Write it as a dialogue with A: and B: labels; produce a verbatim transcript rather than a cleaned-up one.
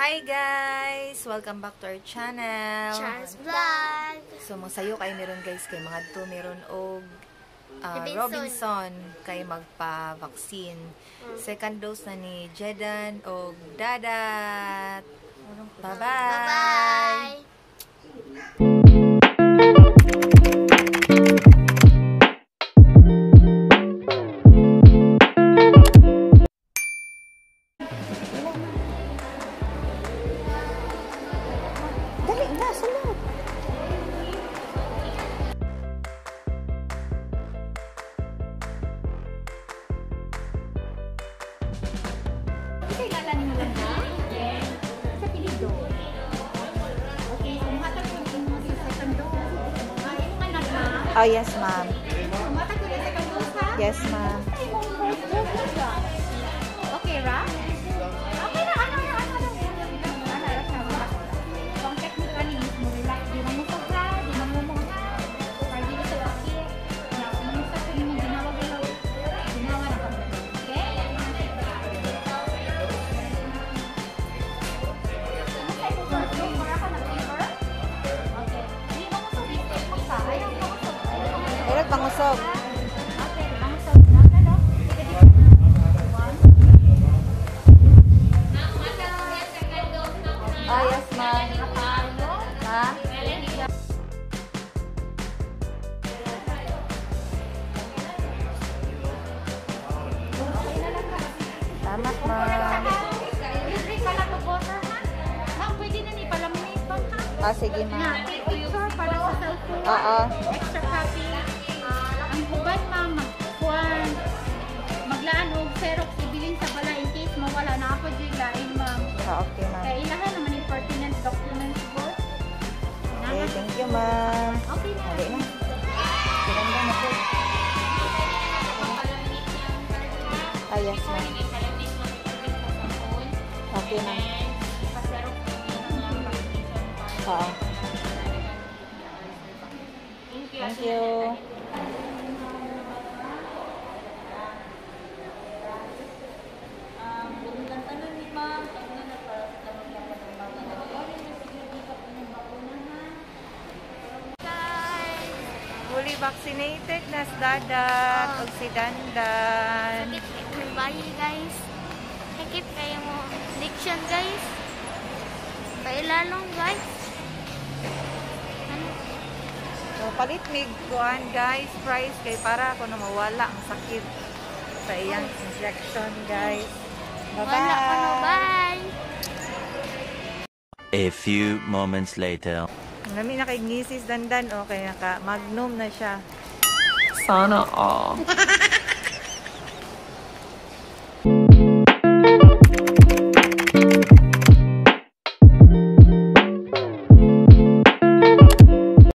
A: Hi guys! Welcome back to our channel.
B: Charles Vlog.
A: So, masayo kayo meron guys kay mga to meron og uh,
B: Robinson.
A: Robinson kay magpa-vaccine. Mm. Second dose na ni Jedan og Dadat. Bye-bye!
B: Bye-bye!
A: Oh, yes, ma'am. Yes, ma'am.
B: Okay, Ra? Okay na, ano, ano, ano, ano, ano, ano, ang technique ni mo relax, di mo sobra, di mo mo na, kaya di sa laki, na mo sa kung mo ginawa ginawa, ginawa na kami, okay?
A: Meron pangusog.
B: Okay, pangusog na ka, no?
A: Oh, yes, ma'am. Ha? Salamat, ma'am.
B: Libre pala to water, ha? Ma'am, pwede na ni palaminator, ha?
A: Ah, sige,
B: Na,
A: ma'am.
B: take picture para sa cellphone.
A: Oo.
B: Extra copy. Ang huban, ma'am, magkuhan. Maglaan o xerox ibilin sa bala in case mawala na ako dyan lain, ma'am.
A: Ah, okay, ma'am.
B: Kaya ilahan naman yung pertinent documents po.
A: Okay, thank you, ma'am.
B: Okay na.
A: Okay na. Ganda na po. Ah, yes, ma'am. Okay, ma'am. Oo. Thank you. Fully vaccinated na si Dadat o si Dandan.
B: Sakit kayo bayi, guys. Sakit kayo mo addiction, guys. Pailalong, guys. Ano?
A: So, palit mig kuan guys, price kay para ako na mawala ang sakit sa iyang injection, guys.
B: Wala ko, no.
A: Bye-bye!
B: Bye!
C: A few moments later.
A: Nami na kay Ngisis Dandan, okay, naka magnum na siya.
D: Sana all.